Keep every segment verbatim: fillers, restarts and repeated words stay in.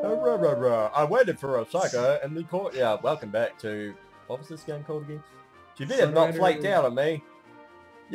Uh, rah, rah, rah. I waited for Asaga and the court. Yeah, welcome back to... What was this game called again? She better not Sunrider. flake down on me. Yeah!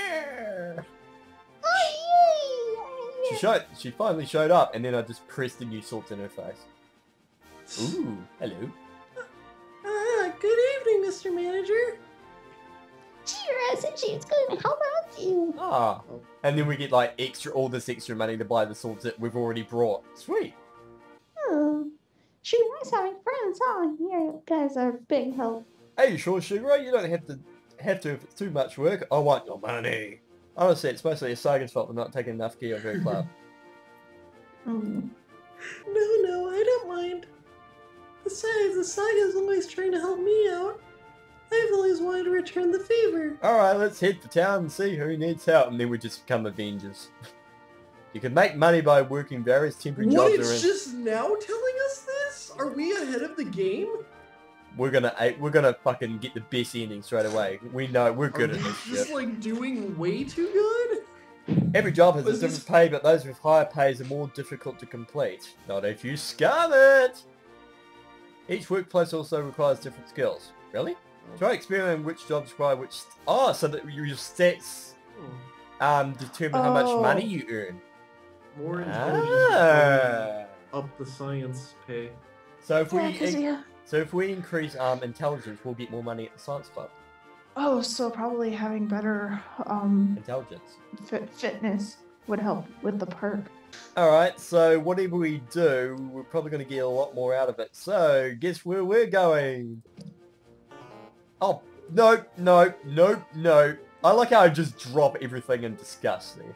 She showed. She finally showed up, and then I just pressed the new salt in her face. Ooh, hello. Ah, good evening, Mister Manager. Cheers, and she's going to help out you. Ah, and then we get like extra, all this extra money to buy the salts that we've already brought. Sweet. Oh, she was having friends, huh? You guys are big help. Hey, sure, Sugar, you don't have to have to if it's too much work. I want your money. Honestly, it's mostly Asaga's fault for not taking enough key of her club. Mm. No, no, I don't mind. Besides, Asaga's always trying to help me out. I've always wanted to return the favor. Alright, let's head to town and see who needs help, and then we just become Avengers. You can make money by working various temporary What, jobs. it's around. just now telling us this? Are we ahead of the game? We're gonna we're gonna fucking get the best ending straight away. We know we're good Are at we this just shit. like doing way too good? Every job has a Was different this- pay, but those with higher pays are more difficult to complete. Not if you scum it! Each workplace also requires different skills. Really? Try experimenting which jobs require which... Oh, so that your stats um, determine how much Oh. money you earn. More intelligence. Ah. Up the science pay. So if we Yeah, 'cause we have... so if we increase um, intelligence, we'll get more money at the science club. Oh, so probably having better um Intelligence. fit fitness would help with the perk. Alright, so whatever we do, we're probably going to get a lot more out of it. So, guess where we're going? Oh, no, no, no, no. I like how I just drop everything in disgust there.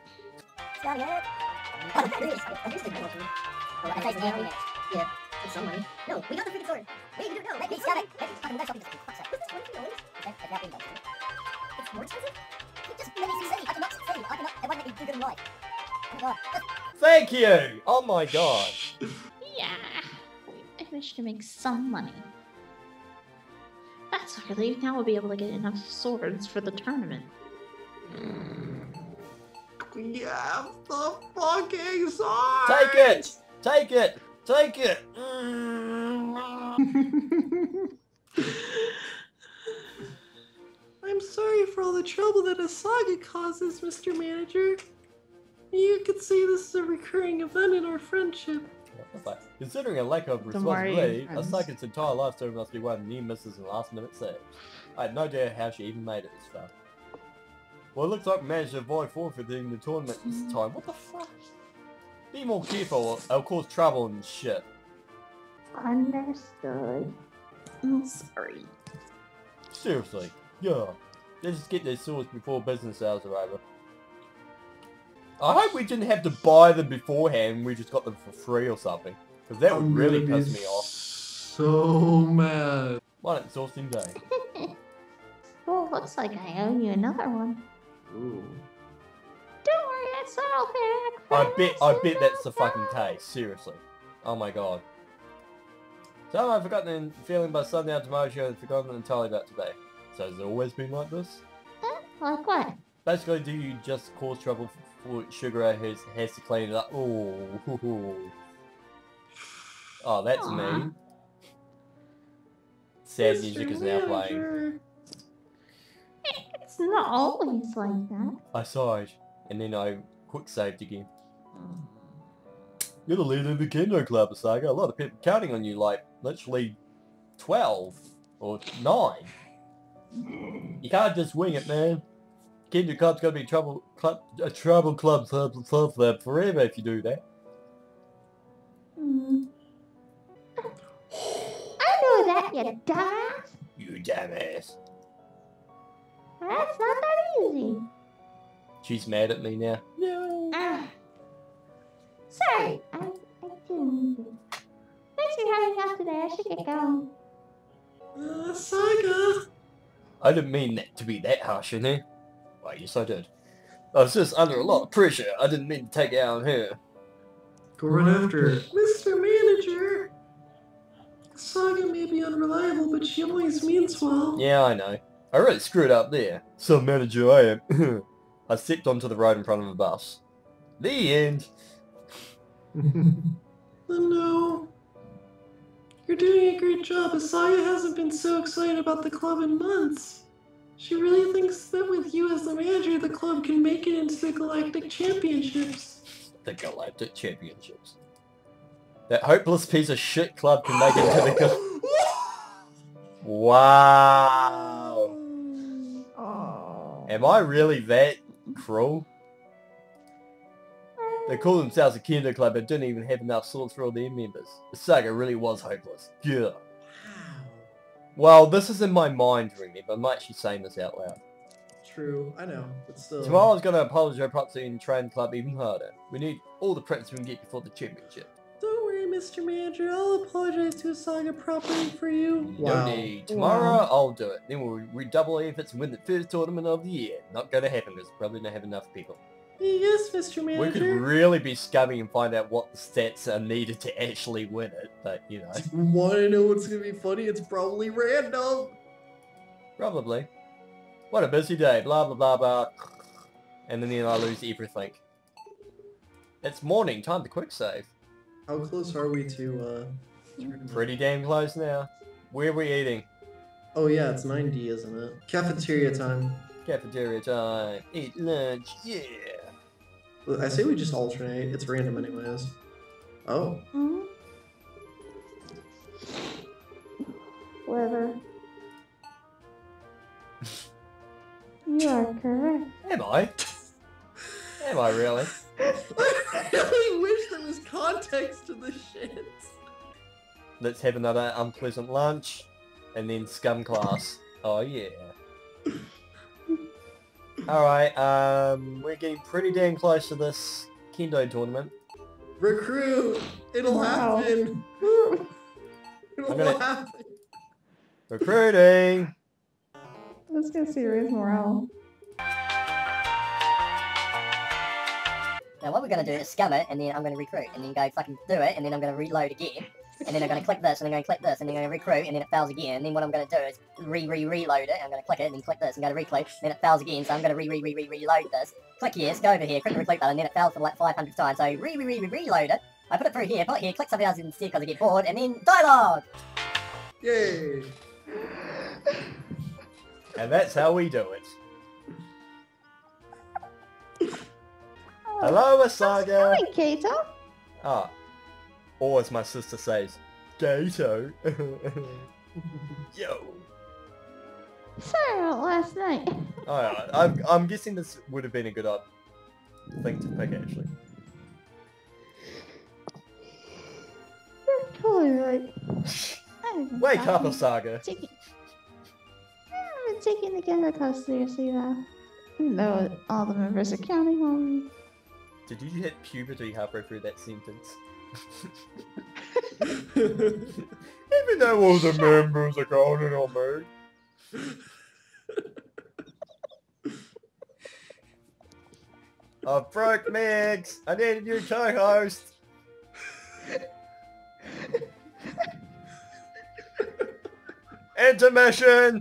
No, we got the freaking sword. Wait, we don't know. Wait, we got it. Let's fucking mess up this fuck set. What's twenty dollars? That's not being done. It's more expensive? It just made me say, I cannot say, I cannot, I want to make me do good in life. Oh my god. Thank you! Oh my god. Yeah, I managed to make some money. That's a relief. Now we'll be able to get enough swords for the tournament. Yeah, the fucking sword! Take it! Take it! Take it! I'm sorry for all the trouble that Asaga causes, Mister Manager. You could see this is a recurring event in our friendship. Considering a lack of Don't worry, responsibility, friends. Asaga's entire life story must be one of near misses and last minute saves. I had no idea how she even made it this far. Well, it looks like we managed to avoid forfeiting the tournament this time. What the fuck? Be more careful, it'll cause trouble and shit. Understood. I'm sorry. Seriously, yeah. Let's just get these swords before business hours are over. I hope we didn't have to buy them beforehand and we just got them for free or something. Because that would I'm really gonna be piss me off. So mad. What an exhausting day. Well, looks like I owe you another one. Ooh. Don't worry, it's all back. I bet, I bet that's the fucking case. Seriously. Oh my god. So I've forgotten the feeling by sundown tomorrow show and forgotten entirely about today. So has it always been like this? Huh? Like what? Basically, do you just cause trouble for Sugar who has, has to clean it up? Oh, oh, that's Aw. mean. Sad Mister music is now playing. Manager. It's not always like that. I sighed, and then I quick saved again. You're the leader of the Kendo Club, Asaga. A lot of people counting on you, like, literally twelve or nine. You can't just wing it, man. Kendo Club's gonna be trouble, club, a trouble club, club, club, club forever if you do that. Hmm. I know that, you dumbass. You damnass. That's not that easy. She's mad at me now. No. Ah. Sorry, I, I didn't mean to. Thanks for having us today. I should get going. Uh, Asaga. I didn't mean that to be that harsh in there. Well, yes I did. I was just under a lot of pressure. I didn't mean to take it out on her. Go right after her. Mister Manager. Asaga may be unreliable, but she always means well. Yeah, I know. I really screwed up there. Some manager I am. I stepped onto the road in front of a bus. The end. Oh no. You're doing a great job. Asaga hasn't been so excited about the club in months. She really thinks that with you as the manager, the club can make it into the Galactic Championships. The Galactic Championships. That hopeless piece of shit club can make it to the Gal- Wow. Oh. Am I really that cruel? They call themselves a Kendo club but didn't even have enough swords for all their members. Asaga really was hopeless. Yeah. Well, this is in my mind, remember. I'm not actually saying this out loud. True, I know, but still. Tomorrow I was going to apologise properly and train the club even harder. We need all the practice we can get before the championship. Don't worry, Mister Manager. I'll apologize to Asaga properly for you. No Wow. need. Tomorrow Wow. I'll do it. Then we'll redouble our efforts and win the first tournament of the year. Not going to happen because we probably don't have enough people. Yes, Mister We Manager. could really be scumming and find out what the stats are needed to actually win it, but you know. Wanna know what's gonna be funny? It's probably random. Probably. What a busy day, blah blah blah blah. And then I lose everything. It's morning, time to quick save. How close are we to, uh... Pretty damn close now. Where are we eating? Oh yeah, it's nine D, isn't it? Cafeteria time. Cafeteria time. Eat lunch, yeah. I say we just alternate. It's random anyways. Oh. Hmm? Whatever. You are correct. Am I? Am I really? I really wish there was context to the shit. Let's have another unpleasant lunch. And then scum class. Oh yeah. Alright, um, we're getting pretty damn close to this Kendo tournament. Recruit! It'll Wow. happen! It'll I'm gonna- happen! Recruiting! Let's go see raise morale. Now what we're going to do is scum it, and then I'm going to recruit, and then go fucking do it, and then I'm going to reload again, and then I'm going to click this, and I'm going to click this, and then I'm going to recruit, and then it fails again, and then what I'm going to do is re-re-reload it, I'm going to click it, and then click this, and go to recruit, then it fails again, so I'm going to re-re-re-re-reload this, click yes, go over here, click the recruit button, and then it fails for like five hundred times, so re-re-re-reload it, I put it through here, put it here, click something else instead because I get bored, and then dialogue! Yay! And that's how we do it. Hello, Asaga! Hi, Kato. Ah. Or as my sister says, Gato. Yo. Sorry about last night. Alright, I'm, I'm guessing this would have been a good uh, thing to pick, actually. You're totally right. I've Wake up, been Asaga. taking- I've been taking the Kendo class seriously now. Even though all the members are counting on me. Did you hit puberty halfway through that sentence? Even though all the members are counting on me. Oh, broke Mix! I need a new co-host! Intermission!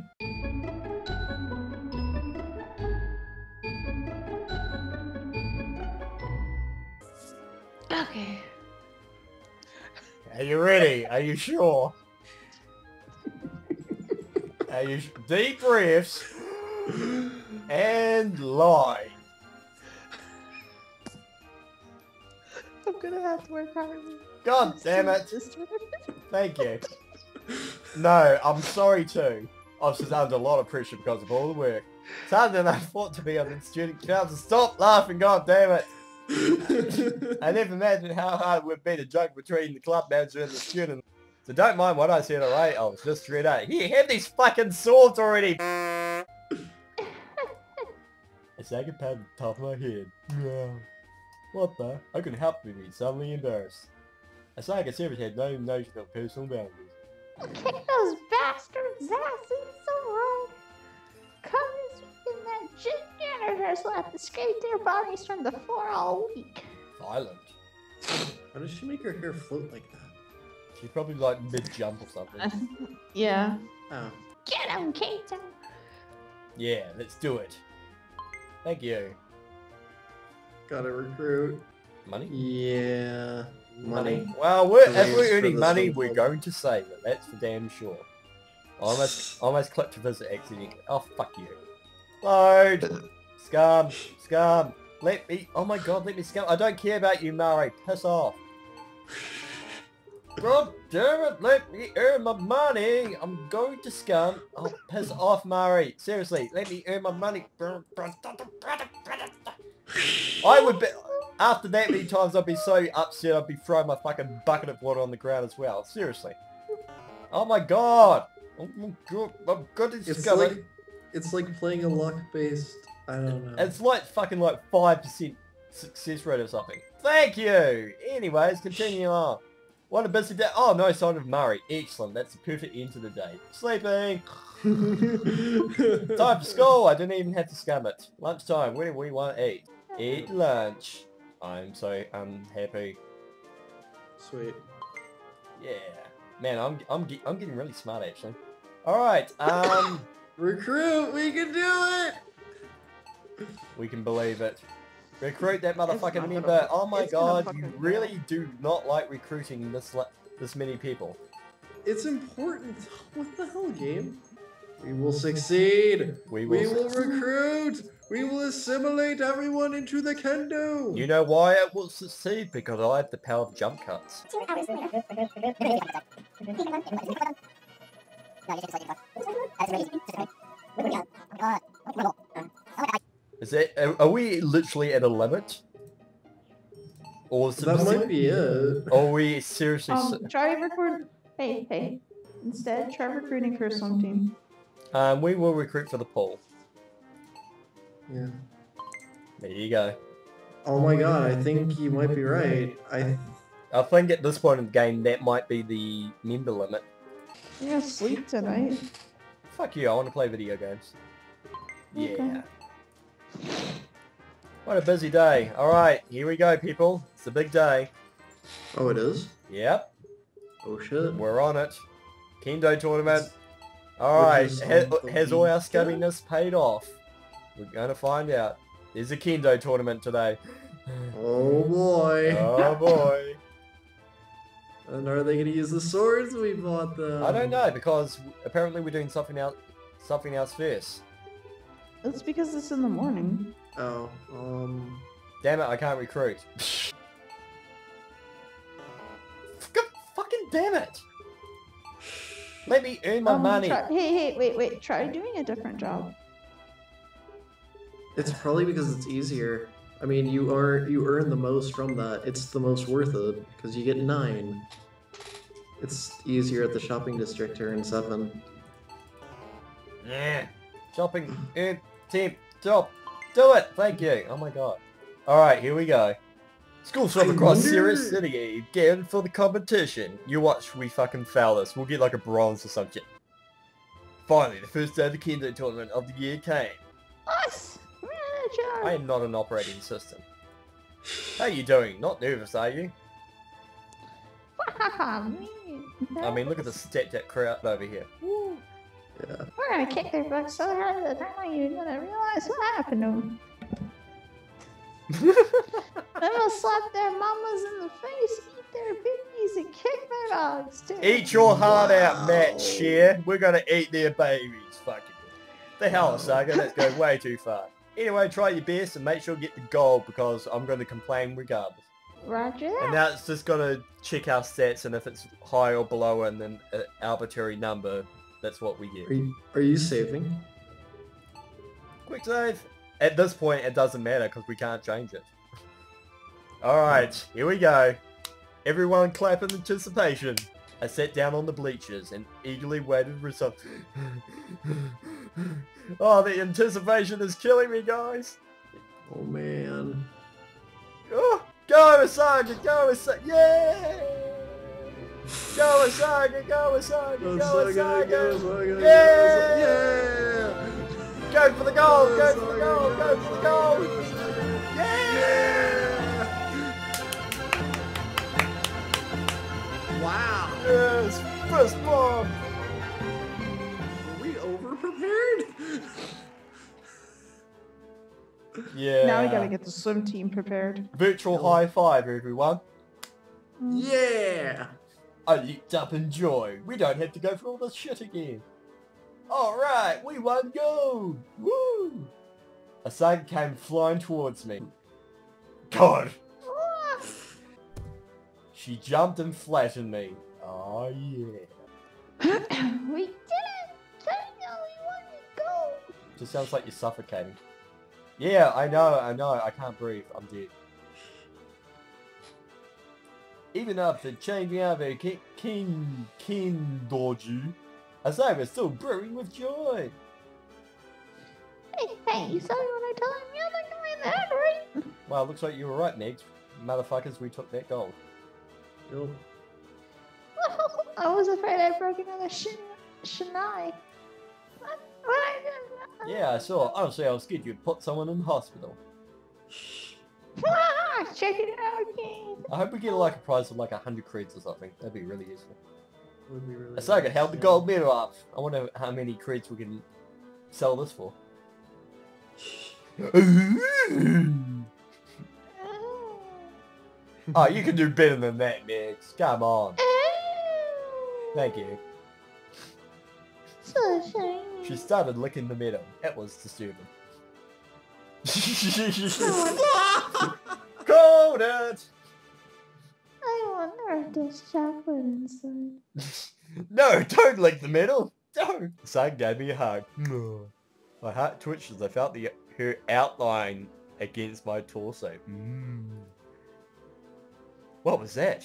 Okay. Are you ready? Are you sure? Are you sh- deep breaths and line. I'm gonna have to work harder. God damn it! Just Thank you. No, I'm sorry too. I was just under a lot of pressure because of all the work. It's harder than I thought to be on the student council. Stop laughing, god damn it! I never imagined how hard it would be to juggle between the club manager and the student. So don't mind what I said, alright? I was just straight out. Here, have these fucking swords already! Asaga patted the top of my head. Yeah. What the? I couldn't help but be suddenly embarrassed. Asaga servers had no notion of personal boundaries. kick those bastards' asses so wrong. Comes in that janitors will have to scrape their bodies from the floor all week. Violent. How does she make her hair float like that? She's probably like mid-jump or something. Yeah. Oh. Get him, Kato. Yeah, let's do it. Thank you. Gotta recruit. Money? Yeah. Money. Money. Well, we're, if Careers we're for earning the money, swim we're club. going to save it. That's for damn sure. I almost, almost clicked to visit accidentally. Oh, fuck you. Load! Scum! Scum! Let me... Oh my god, let me scum. I don't care about you, Murray. Piss off. God damn it, let me earn my money. I'm going to scum. Oh, piss off, Murray. Seriously, let me earn my money. I would be... After that many times, I'd be so upset, I'd be throwing my fucking bucket of water on the ground as well. Seriously. Oh my god. Oh my god. I'm going to It's scum. like it's like playing a luck-based. I don't know. It's like fucking like five percent success rate or something. Thank you! Anyways, continue on. What a busy day. Oh, no sign of Murray. Excellent. That's the perfect end to the day. Sleeping. Time for school. I didn't even have to scum it. Lunchtime. Where do we want to eat? Eat lunch. I'm so unhappy. Sweet. Yeah. Man, I'm, I'm, get- I'm getting really smart actually. Alright, um... Recruit, we can do it! we can believe it. Recruit that not motherfucking gonna- member. Oh my it's gonna god, you fucking really fail. do not like recruiting this le- this many people. It's important. What the hell, game? We will succeed. We will. We will recruit. We will assimilate everyone into the Kendo. You know why it will succeed? Because I have the power of jump cuts. Is that, are, are we literally at a limit? Or is it That might be it. Are we seriously... s- Um, try record. Hey, hey. Instead, try recruiting for a swim team. Um, we will recruit for the pool. Yeah. There you go. Oh my god, I think you might be right. I I think at this point in the game, that might be the member limit. You're gonna sleep tonight. Fuck you, I want to play video games. Yeah. Okay. What a busy day. Alright, here we go, people. It's a big day. Oh, it is? Yep, Oh shit. we're on it. Kendo tournament. Alright, is ha on the has all our weekend? scumminess paid off? We're gonna find out. There's a Kendo tournament today. Oh boy. Oh boy. And are they gonna use the swords we bought them? I don't know, because apparently we're doing something else, something else first. It's because it's in the morning. Oh, um... Damn it, I can't recruit. Fuck- Fucking damn it! Let me earn my Um, money. try- hey, hey, wait, wait. Try doing a different job. It's probably because it's easier. I mean, you are you earn the most from that. It's the most worth it, because you get nine. It's easier at the shopping district to earn seven. Yeah. Shopping, earn, team, job. Do it! Thank you. Oh my god. Alright, here we go. Schools from I across wonder- Sirius City, again for the competition. You watch, we fucking fail this. We'll get like a bronze or some shit. Finally, the first day of the Kendo tournament of the year came. Us! Manager! I am not an operating system. How you doing? Not nervous, are you? Me. I mean, look at the stat that crowd over here. Woo. Yeah. We're gonna kick their butts so hard that they're not even gonna realize what happened to them. Then we'll slap their mamas in the face, eat their babies, and kick their dogs too. Eat your heart out, Wow. Matt Shear. We're gonna eat their babies. Fucking the hell, Asaga. That's going way too far. Anyway, try your best and make sure you get the gold because I'm going to complain regardless. Roger And that. now it's just going to check our stats, and if it's high or below and then an arbitrary number, that's what we Are get. you, are you saving? Quick save. At this point, it doesn't matter because we can't change it. Alright, here we go. Everyone clap in anticipation. I sat down on the bleachers and eagerly waited for results. Oh, the anticipation is killing me, guys. Oh man. Oh, go Asaga, go Asaga, yeah! Go Asaga, go Asaga, go Asaga, Asaga, yeah! Yeah! Go for the goal, go for the goal, go for the goal! Yeah! Wow! Yes, first bomb! Were we over-prepared? Yeah. Now we gotta get the swim team prepared. Virtual high five, everyone. Yeah! I leaped up in joy. We don't have to go through all this shit again. Alright, we won gold! Woo! Asaga came flying towards me. God! She jumped and flattened me. Oh yeah. We did it! Kendo, we won the gold! Just sounds like you're suffocating. Yeah, I know, I know, I can't breathe. I'm dead. Even after changing out of King King Kendoju, Asaga still brewing with joy. Hey, hey, you saw me when I told him you're not doing that, right? Well, looks like you were right, Negs. Motherfuckers, we took that gold. Yup. I was afraid I broke another shin shinai. What? What I did? Yeah, I saw. Honestly, I was scared you'd put someone in the hospital. Ah, check it out, game. I hope we get like a prize of like a hundred creds or something. That'd be really useful. Would be really Asaga nice, held the yeah. gold medal up. I wonder how many creds we can sell this for. Oh, you can do better than that, Negs. Come on. Thank you. So shiny. She started licking the medal. That was disturbing. Called it! I wonder if there's chocolate inside. No, don't lick the medal. Don't. Asaga gave me a hug. My heart twitched as I felt the her outline against my torso. Mm. What was that?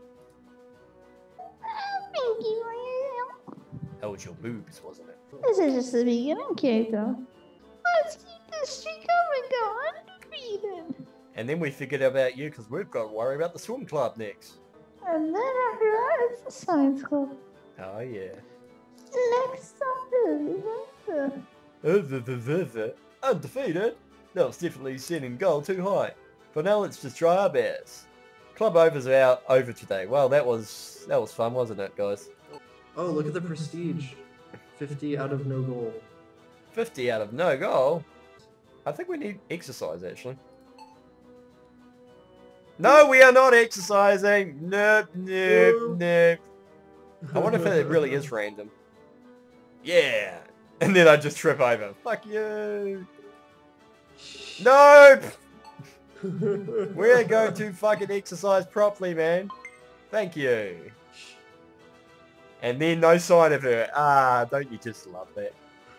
Thank you, Will. That was your boobs, wasn't it? This is just the beginning, Keiko. Let's keep this streak up and go undefeated. And then we figured about you because we've got to worry about the swim club next. And then after that, it's the science club. Oh yeah. Next up is Undefeated? That was definitely setting goal too high. For now, let's just try our best. Club overs are out over today. Well, that was that was fun, wasn't it, guys? Oh, look at the prestige. fifty out of no goal. fifty out of no goal. I think we need exercise, actually. No, we are not exercising. Nope, nope, nope. I wonder if it really is random. Yeah. And then I just trip over. Fuck you. Nope. We're going to fucking exercise properly, man. Thank you. And then no sign of her. Ah, don't you just love that?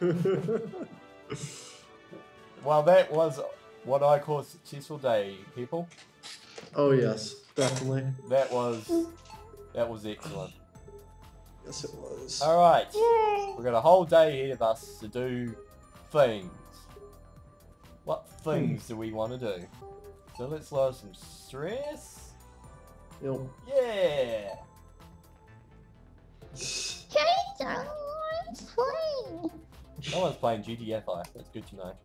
Well, that was what I call a successful day, people. Oh yes, definitely. That was that was excellent. Yes, it was. All right, Yay! we've got a whole day ahead of us to do things. What things do we want to do? So let's lower some stress. Yep. Yeah. Keiko, let's play. No one's playing G T F I. That's good to know.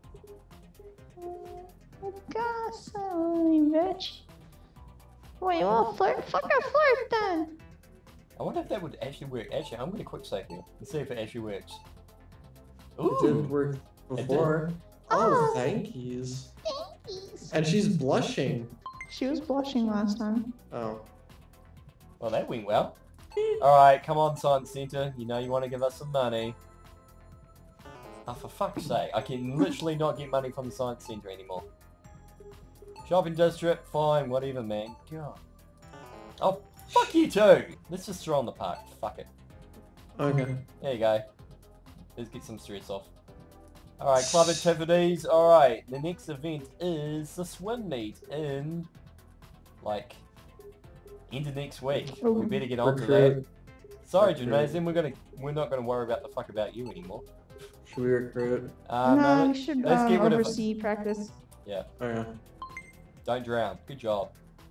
Gosh, sorry, bitch. Wait, well, flirt? Fuck a flirt then. I wonder if that would actually work. Actually, I'm going to quick save here and see if it actually works. It didn't work did. before. Oh, Oh. thank yous. Thankies. And she's blushing. She was blushing last time. Oh. Well, that went well. Alright, come on, Science Centre. You know you want to give us some money. Oh, for fuck's sake. I can literally not get money from the Science Centre anymore. Shopping district, fine, whatever, man. God. Oh, fuck you too! Let's just throw in the park. Fuck it. Okay. There you go. Let's get some stress off. Alright, club activities. Alright, the next event is the swim meet in, like, end of next week. We better get on to that. Recruit. Sorry, Recruit. Gymnasium, we're gonna we're not gonna worry about the fuck about you anymore. Should we recruit? Um, no, no, we should let's um, get rid of it. oversee practice. Okay. Don't drown. Good job.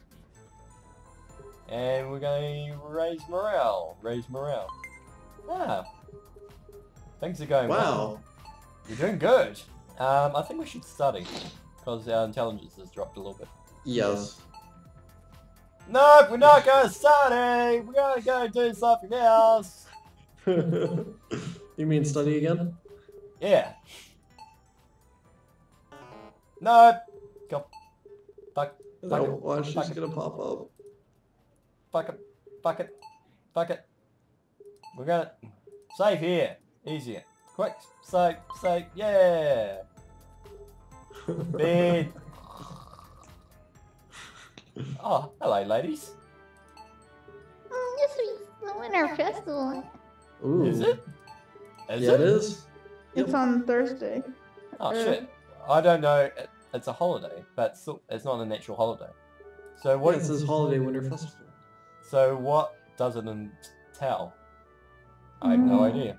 And we're going to raise morale. Raise morale. Ah. Things are going well. Wow. You're doing good. Um, I think we should study. Because our intelligence has dropped a little bit. Yes. Nope, we're not going to study. We're going to go do something else. You mean study again? Yeah. Nope. Go. Fuck. Is Fuck that it. why she's Fuck it. gonna pop up? Fuck it. Fuck it. Fuck it. We're gonna... Save here. Easier. Quick. Save. Save. Yeah. Bed. Oh, hello, ladies. Mm, this week's the Winter Festival. Ooh. Is it? Is Yeah, it is. It's on Thursday. Oh, Uh, shit. I don't know. It- It's a holiday, but it's, still, it's not an actual holiday. So what? Yeah, it says Holiday Winter Festival. So what does it entail? I have no idea.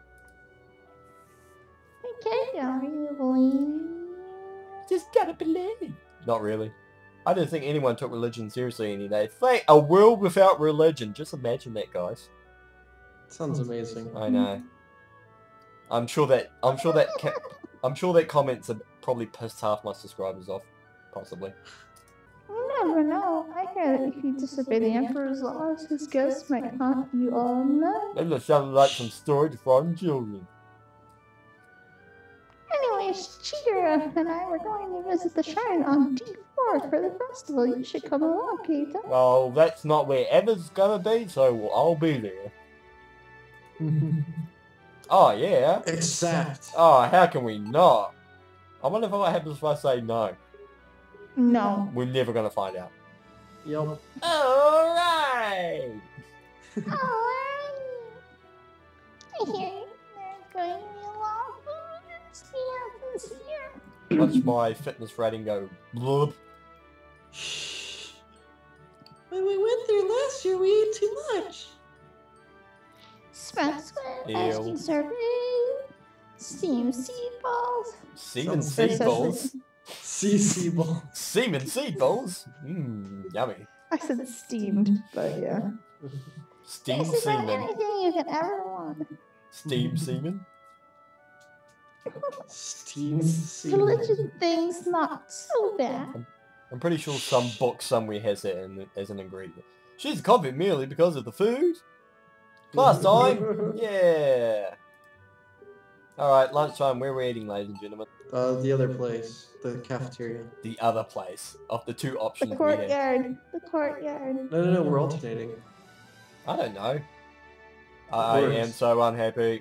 Okay, are you believe? Just gotta believe. Not really. I don't think anyone took religion seriously any day. Think a world without religion. Just imagine that, guys. Sounds amazing. I know. I'm sure that I'm sure that ca I'm sure that comments have probably pissed half my subscribers off, possibly. You never know. I hear that if you disobey the Emperor's laws, his ghosts might haunt you all night. That just sounded like some story to foreign children. Anyways, Chigura and I were going to visit the shrine on D four for the festival. You should come along, Keita. Well, that's not where Eva's gonna be, so I'll be there. Oh yeah. Except. Oh, how can we not? I wonder if what happens if I say no. No. We're never gonna find out. Yup. Alright! Alright. I hear there's going to be a lot of food and stuff this year. Watch my fitness rating go blub. When we went there last year, we ate too much. Smack squid, Ew. ice cream sorbet, steamed seed balls. Semen Sounds seed so balls. C C ball. Semen seed balls? Mmm, yummy. I said steamed, but yeah. Steamed This is about semen. anything you could ever want. Steamed semen? Steam semen. Religion things not so bad. I'm pretty sure some book somewhere has that in, as an ingredient. She's a convict merely because of the food? Class time? Yeah! Alright, lunchtime, where are we eating, ladies and gentlemen? Uh, the other place, the cafeteria. The other place of the two options The we have. courtyard. The courtyard. No, no, no, we're alternating. I don't know. I course. am so unhappy.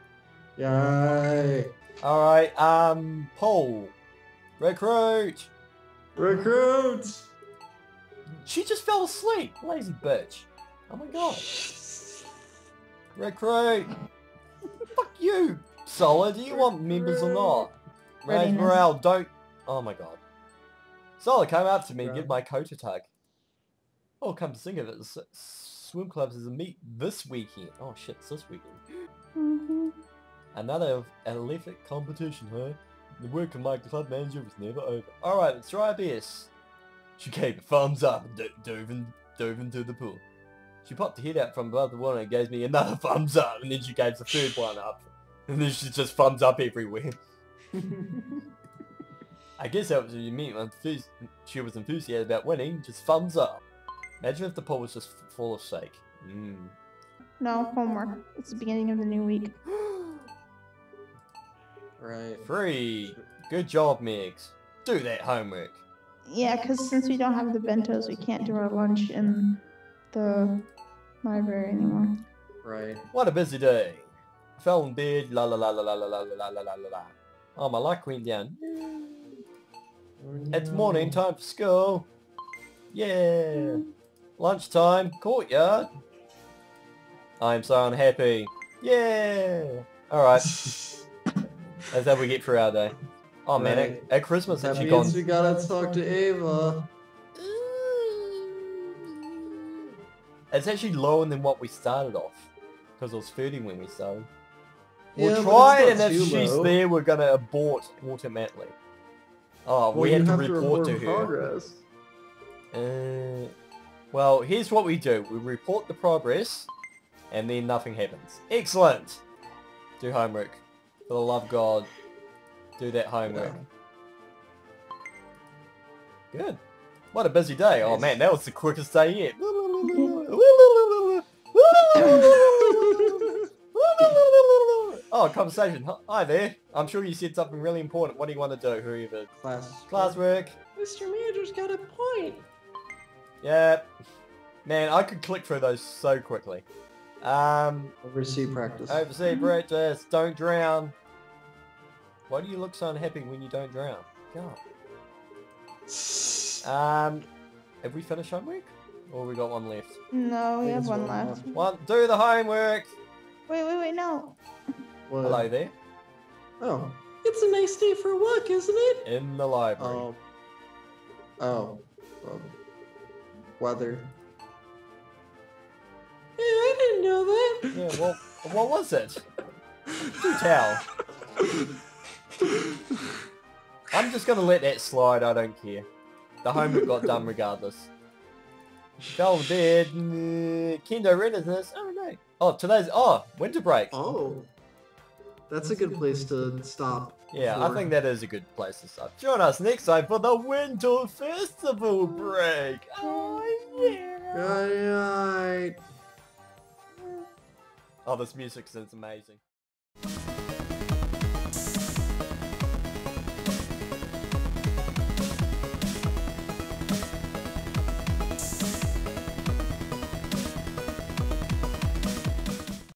Yay! Alright, um, Paul. Recruit! Recruits! She just fell asleep, lazy bitch. Oh my god. Recruit! Fuck you! Solid, do you want members or not? Raise Readiness. morale, don't... Oh my god. Solid came up to me and give my coat a tug. Oh, come to think of it, the s- swim clubs is a meet this weekend. Oh shit, it's this weekend. Mm-hmm. Another athletic competition, huh? The work of my club manager was never over. Alright, let's try our best. She gave a thumbs up and do dove, in, dove into the pool. She popped her head out from above the water and gave me another thumbs up, and then she gave the third one up. And then she just thumbs up everywhere. I guess that was what you mean when enthus- she was enthusiastic about winning, just thumbs up. Imagine if the pool was just f- full of steak. Mm. No, homework. It's the beginning of the new week. Right. Free! Good job, Megs. Do that homework. Yeah, because since we don't have the bentos, we can't do our lunch in the library anymore. Right. What a busy day. I fell in bed, la la la la la la la la la la la la. Oh, my light went down. It's morning, time for school. Yeah. Lunchtime, courtyard. I'm so unhappy. Yeah. Alright. That's how we get through our day. Oh man, Right. at, at Christmas That it's actually means gone... we gotta talk to Ava. It's actually lower than what we started off. Because it was thirty when we started. Yeah, We'll but try it's and not if too she's low. there we're gonna abort automatically. Oh, Well, we you have to have report to, report her. progress. Uh, well, here's what we do. We report the progress, and then nothing happens. Excellent! Do homework. For the love of God, do that homework. Good. What a busy day. Oh man, that was the quickest day yet. Oh, conversation. Hi there. I'm sure you said something really important. What do you want to do, whoever? Class. Classwork. Mister Manager's got a point. Yep. Man, I could click through those so quickly. Um, Oversea practice. oversea practice, don't drown. Why do you look so unhappy when you don't drown? God. Um, have we finished homework? Or we got one left? No, we have There's one one left. One, do the homework! Wait, wait, wait, no. What? Hello there. Oh. It's a nice day for a walk, isn't it? In the library. Oh. Oh. Um, weather. Yeah, I didn't know that. Yeah, well, what was it? Do tell. I'm just gonna let that slide, I don't care. The homework got done regardless. Fell to bed. mm, Kendo readiness. Oh no. Oh, today's, oh, winter break. Oh. That's a good place to stop. Yeah, I for- think that is a good place to start. Join us next time for the winter festival break. Oh yeah. Alright. Oh, this music is amazing.